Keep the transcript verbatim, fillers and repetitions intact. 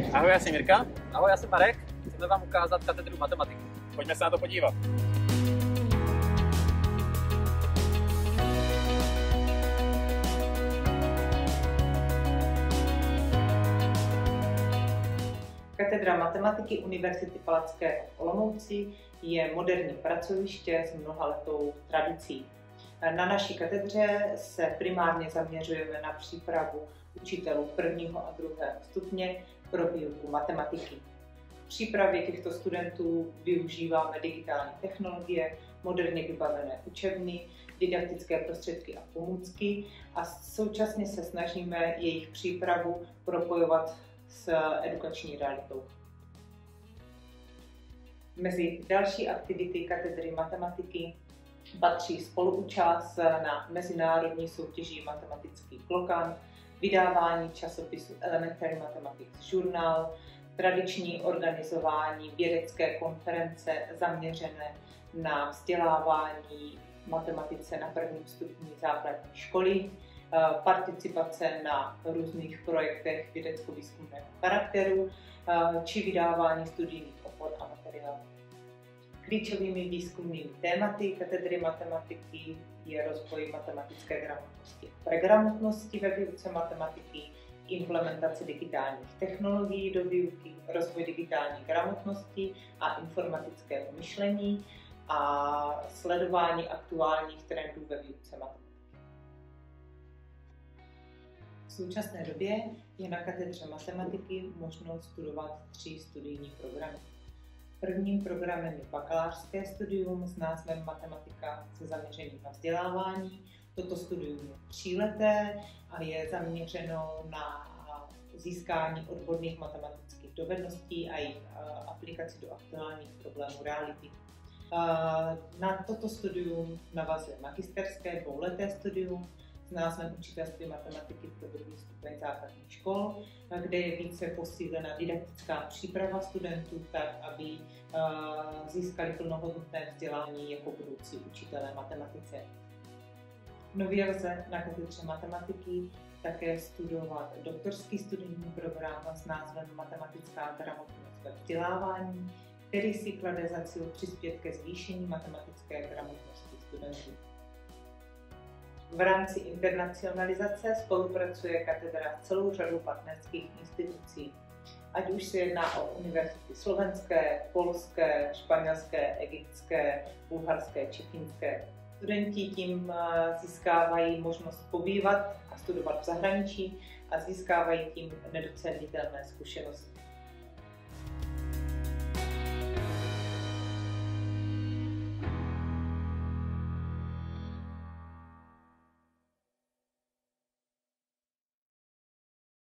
Ahoj, já jsem Jirka. Ahoj, já jsem Marek. Chceme vám ukázat katedru matematiky. Pojďme se na to podívat. Katedra matematiky Univerzity Palackého v Olomouci je moderní pracoviště s mnohaletou tradicí. Na naší katedře se primárně zaměřujeme na přípravu učitelů prvního a druhého stupně pro výuku matematiky. V přípravě těchto studentů využíváme digitální technologie, moderně vybavené učebny, didaktické prostředky a pomůcky a současně se snažíme jejich přípravu propojovat s edukační realitou. Mezi další aktivity katedry matematiky patří spoluúčast na mezinárodní soutěži Matematický klokan, vydávání časopisu Elementary Mathematics Journal, tradiční organizování vědecké konference zaměřené na vzdělávání matematice na prvním stupni základní školy, participace na různých projektech vědecko-výzkumného charakteru či vydávání studijních opor a materiálů. Klíčovými výzkumnými tématy katedry matematiky je rozvoj matematické gramotnosti a pregramotnosti ve výuce matematiky, implementace digitálních technologií do výuky, rozvoj digitální gramotnosti a informatického myšlení a sledování aktuálních trendů ve výuce matematiky. V současné době je na katedře matematiky možno studovat tři studijní programy. Prvním programem je bakalářské studium s názvem Matematika se zaměřením na vzdělávání. Toto studium je tříleté a je zaměřeno na získání odborných matematických dovedností a jejich aplikaci do aktuálních problémů reality. Na toto studium navazuje magisterské dvouleté studium s názvem Učitelství matematiky pro druhý stupeň základních škol, kde je více posílena didaktická příprava studentů tak, aby získali plnohodnotné vzdělání jako budoucí učitelé matematice. Nově lze na katedře matematiky také studovat doktorský studijní program s názvem Matematická gramotnost ve vzdělávání, který si klade za cíl přispět ke zvýšení matematické gramotnosti studentů. V rámci internacionalizace spolupracuje katedra s celou řadou partnerských institucí, ať už se jedná o univerzity slovenské, polské, španělské, egyptské, bulharské či finské. Studenti tím získávají možnost pobývat a studovat v zahraničí a získávají tím nedocenitelné zkušenosti.